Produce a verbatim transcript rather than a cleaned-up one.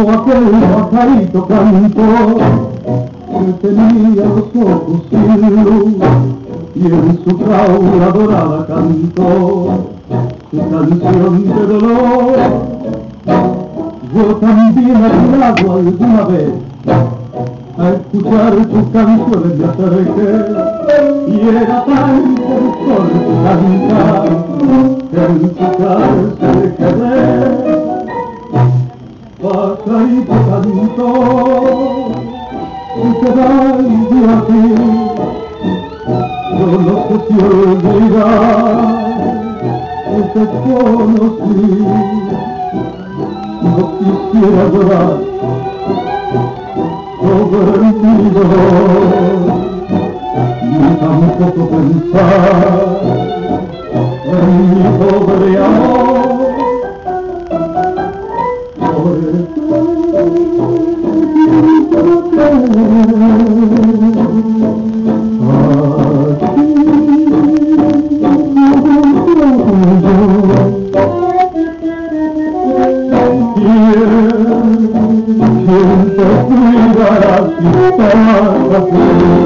como aquel pajarito cantó, que tenía los ojos sin luz, y en su jaula dorada cantó su canción de dolor. Yo también he jurado alguna vez a escuchar tus canciones me acerqué, y era tanto el sol que cantaba que en su cárcel quedé. Pajarito cantó y te traigo a ti, yo no sé si olvidar que te conocí. No quisiera llorar sobre mi dolor, ni tampoco pensar en mi pobre amor. Por eso quiero ¿quién te cuidará si estás así?